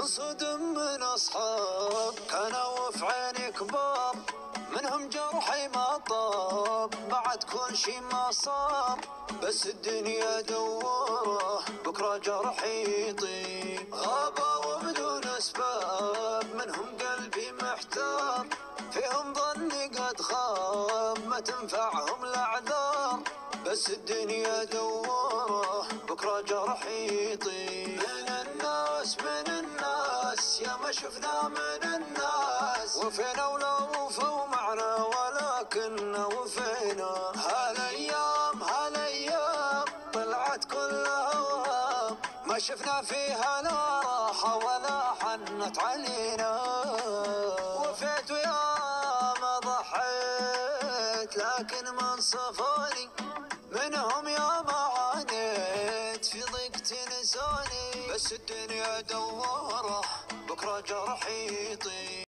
تنصدم من أصحاب كانوا في عيني كبار، منهم جرحي ما طاب بعد كل شي ما صار، بس الدنيا دوره بكرة جرحي يطيب. غابوا بدون أسباب منهم قلبي محتار، فيهم ظني قد خاب ما تنفعهم الأعذار، بس الدنيا دوره بكرة جرحي يطيب. من الناس يا ما شفنا من الناس، وفينا ولا وفوا معنا ولكن وفينا. هالايام طلعت كلها هوام، ما شفنا فيها لا راحة ولا حنت علينا. وفيت ويا ما ضحيت لكن ما انصفوني، منهم يا ما عانيت في ضيق تنسوني، بس الدنيا دوره بكرة جرحي يطيب.